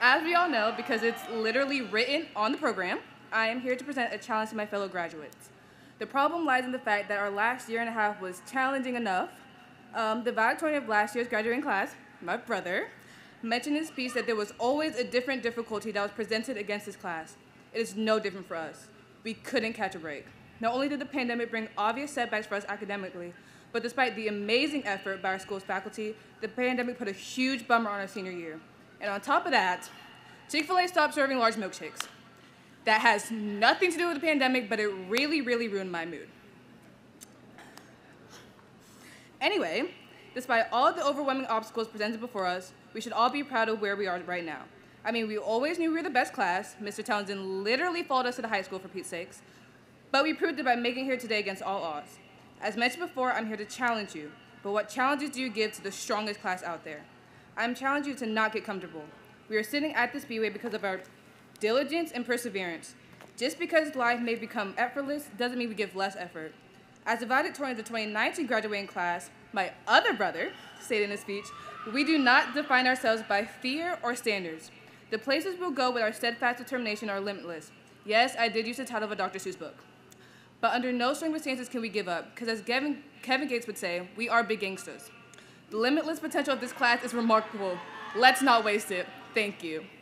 As we all know, because it's literally written on the program, I am here to present a challenge to my fellow graduates. The problem lies in the fact that our last year and a half was challenging enough. The valedictorian of last year's graduating class, my brother, mentioned in his speech that there was always a different difficulty that was presented against his class. It is no different for us. We couldn't catch a break. Not only did the pandemic bring obvious setbacks for us academically, but despite the amazing effort by our school's faculty, the pandemic put a huge bummer on our senior year. And on top of that, Chick-fil-A stopped serving large milkshakes. That has nothing to do with the pandemic, but it really, really ruined my mood. Anyway, despite all the overwhelming obstacles presented before us, we should all be proud of where we are right now. I mean, we always knew we were the best class. Mr. Townsend literally followed us to the high school, for Pete's sakes. But we proved it by making it here today against all odds. As mentioned before, I'm here to challenge you. But what challenges do you give to the strongest class out there? I'm challenging you to not get comfortable. We are sitting at the Speedway because of our diligence and perseverance. Just because life may become effortless doesn't mean we give less effort. As the valedictorian of the 2019 graduating class, my other brother stated in his speech, we do not define ourselves by fear or standards. The places we'll go with our steadfast determination are limitless. Yes, I did use the title of a Dr. Seuss book. But under no circumstances can we give up, because as Kevin Gates would say, we are big gangsters. The limitless potential of this class is remarkable. Let's not waste it. Thank you.